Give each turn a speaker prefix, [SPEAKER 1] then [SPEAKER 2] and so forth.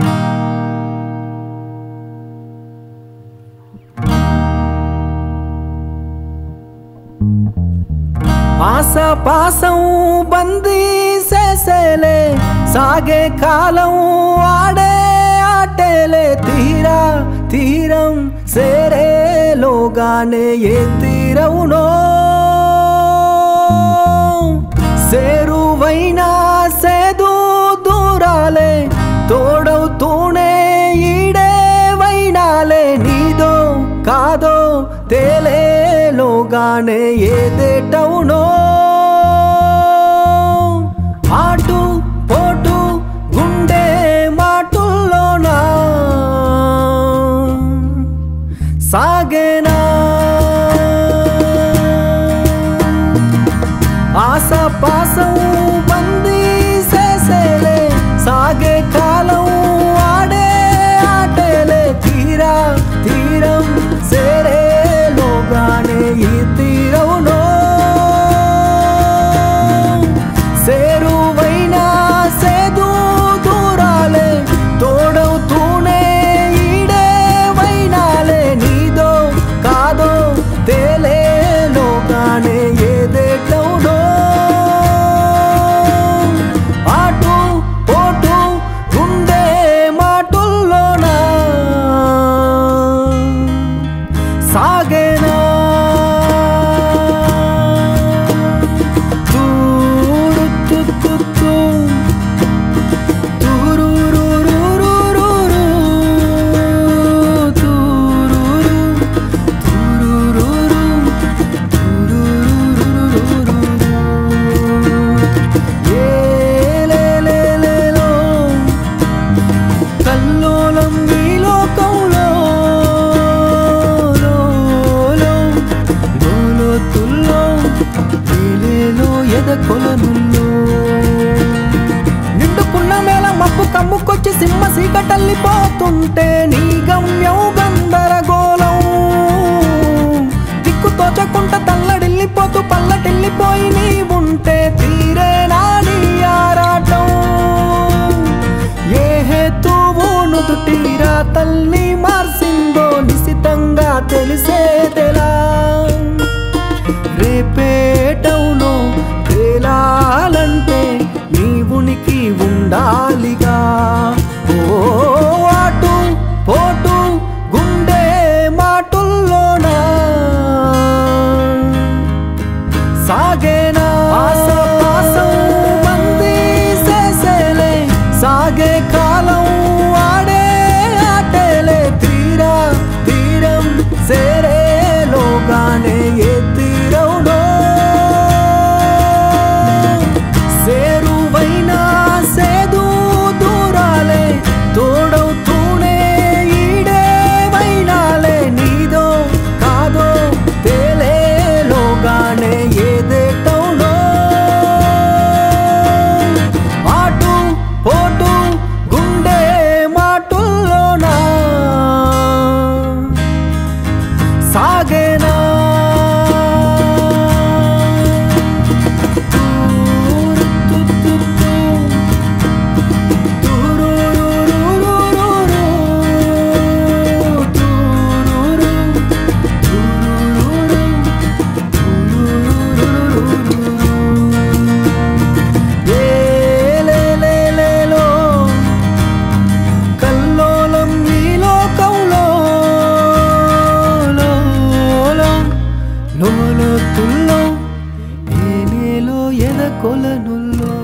[SPEAKER 1] ఆశపాసం బందీ చేసేలే సాగే కాలం ఆడే ఆటేలే తీరా తీరం సేరేలోగానే ఏ తీరవునో సేరువైనా సేదు దూరాలే తోడవుతూనే ఈడే వైనాలే నీదో కాదో తేలేలోగానే ఏదేటవునో ఆటు పోటు గుండె మాటుల్లోనా సాగేనా ఆశపాసం బందీ చేసేలే సాగే కాలం ఆడే ఆటేలే తీరా తీరం సేరేలోగానే ఈ తీరవునో సేరువైనా సేదు దూరాలే తోడవుతూనే ఈడే వైనాలే నీదో కాదో తేలేలోగానే ఏదేటవునో ఆటు పోటు గుండె మాటుల్లోనా సాగేనా కల్లోలం ఈ లోకంలో లోతుల్లో ఏలేలో ఎదకొలనుల్లో నిండుకున్న మేళ మబ్బు కమ్ముకొచ్చి సింహ సీకటల్లిపోతుంటే నీ గమ్యం గందరగోళం దిక్కు తోచకుంట తల్లడిల్లిపోతూ పల్లటిల్లిపోయి నీ ఉంటే తీరేనా నీ ఆరాటం ఏ హేతువు నుదుటీరా తల్లి మార్సిందో నిశితంగా తెలిసేదెలా రేపేటవులో తేలాలంటే నీ ఉనికి ఉండాలిగా ఓ ఆటు పోటు గుండె మాటుల్లోనా సాగేనా ఆశపాసం బందీ చేసేలే సాగే కాలం ఆడే ఆటేలే తీరా తీరం సేరేలోగానే ఏ తీరవునో సేరువైనా సేదు దూరాలే తోడవుతూనే ఈడే వైనాలే నీదో కాదో తేలేలోగానే ఏదేటవునో ఆటు పోటు గుండె మాటుల్లోనా సాగేనా కల్లోలం ఈ లోకంలో లోతుల్లో ఏలేలో ఎదకొలనుల్లో